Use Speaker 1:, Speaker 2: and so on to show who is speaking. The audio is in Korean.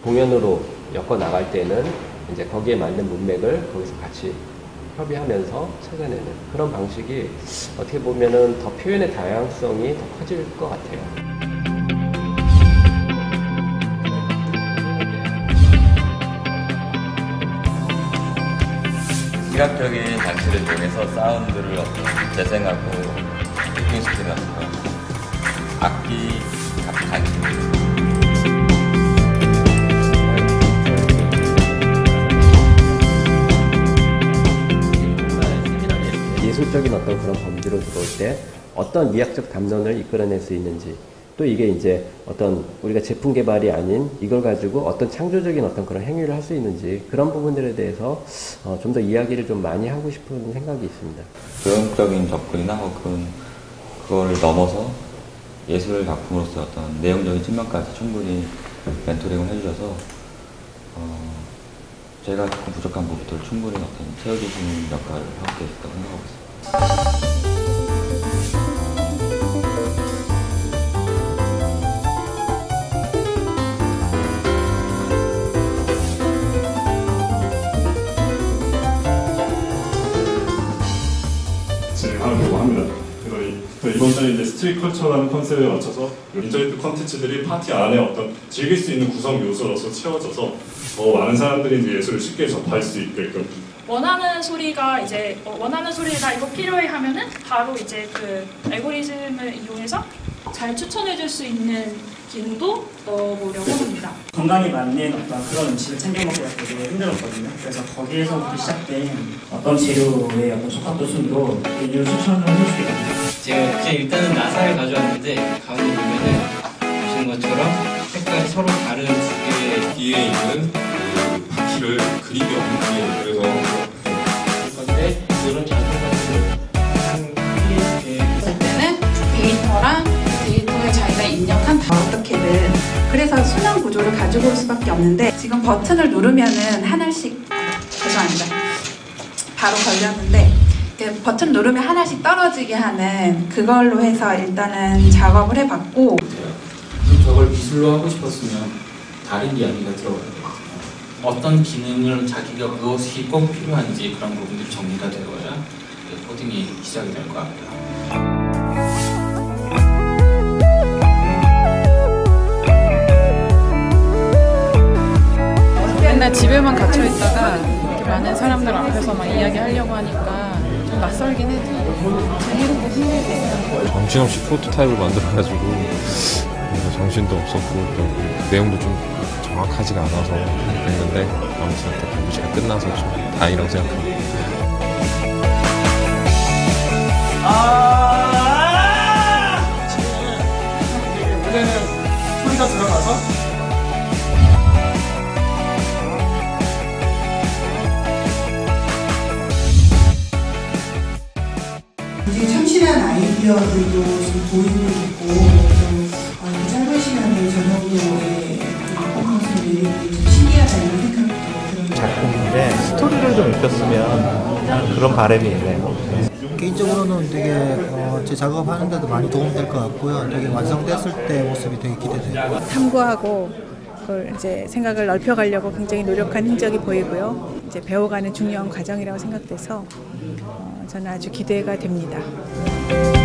Speaker 1: 공연으로 엮어 나갈 때는 이제 거기에 맞는 문맥을 거기서 같이 협의하면서 찾아내는 그런 방식이 어떻게 보면은 더 표현의 다양성이 더 커질 것 같아요.
Speaker 2: 시각적인 장치를 이용해서 사운드를 재생하고 느낌시키는 그런 악기 장치입니다.
Speaker 1: 예술적인 어떤 그런 범주로 들어올 때 어떤 미학적 담론을 이끌어낼 수 있는지, 또 이게 이제 어떤 우리가 제품 개발이 아닌 이걸 가지고 어떤 창조적인 어떤 그런 행위를 할 수 있는지, 그런 부분들에 대해서 좀 더 이야기를 좀 많이 하고 싶은 생각이 있습니다.
Speaker 2: 교육적인 접근이나 혹은 그걸 넘어서 예술 작품으로서 어떤 내용적인 측면까지 충분히 멘토링을 해주셔서 제가 조금 부족한 부분들을 충분히 어떤 채워주시는 역할을 하고 계셨다고 생각하고 있습니다.
Speaker 3: 진행하려고 합니다. 그래서 이번 달에 이제 스트릿 컬처라는 컨셉에 맞춰서 인터넷 콘텐츠들이 파티 안에 어떤 즐길 수 있는 구성 요소로서 채워져서 더 많은 사람들이 이제 예술을 쉽게 접할 수 있게끔
Speaker 4: 원하는 소리가 이거 필요해 하면은 바로 이제 그 알고리즘을 이용해서 잘 추천해줄 수 있는 기능도 넣어보려고 합니다.
Speaker 5: 건강에 맞는 어떤 그런 음식을 챙겨 먹기가 되게 힘들었거든요. 그래서 거기에서부터 시작된 어떤 재료의 어떤 적합도 순으로 메뉴를 추천을 해줄 수 있거든요.
Speaker 6: 제가 그냥 일단은 나사를 가져왔는데 가운데 보면은 보시는 것처럼 색깔이 서로 다른 두 개의
Speaker 7: 뒤에 있는 그 바퀴를 그림이 없는 뒤에 그래서
Speaker 6: 건데 이런 자동차를
Speaker 8: 했을 때는 데이터에 자기가 입력한 어떻게든 그래서 순환 구조를 가지고 올 수밖에 없는데 지금 버튼을 누르면은 하나씩 죄송합니다. 바로 걸렸는데 버튼 누르면 하나씩 떨어지게 하는 그걸로 해서 일단은 작업을 해봤고
Speaker 6: 저걸 기술로 하고 싶었으면 다른 이야기가 들어가야 되거든요. 어떤 기능을 자기가 무엇이 꼭 필요한지 그런 부분들이 정리가 되어야 코딩이 시작이 될 것 같고요.
Speaker 9: 맨날 집에만 갇혀 있다가 이렇게 많은 사람들 앞에서 막 이야기하려고 하니까 좀 낯설긴 해도 재미있고 흥미있어요.
Speaker 10: 정신없이 프로토타입을 만들어가지고 정신도 없었고 또 내용도 좀 정확하지가 않아서 그랬는데 아무튼 또 잘 끝나서 좀 다행이라고 생각합니다.
Speaker 3: 무대는 소리가 들어가서
Speaker 11: 굉장히 참신한 아이디어들도 지금 보이고 있고 또 짧은 시간에 저녁으로의 퍼포먼스 매력이 좀 신기하다 이런 생각도 들어요.
Speaker 12: 작품인데 스토리를 좀 입혔으면 그런 바람이 있네요.
Speaker 13: 개인적으로는 되게 제 작업하는데도 많이 도움될 것 같고요. 되게 완성됐을 때 모습이 되게 기대돼요.
Speaker 9: 탐구하고 그걸 이제 생각을 넓혀가려고 굉장히 노력한 흔적이 보이고요. 이제 배워가는 중요한 과정이라고 생각돼서 저는 아주 기대가 됩니다.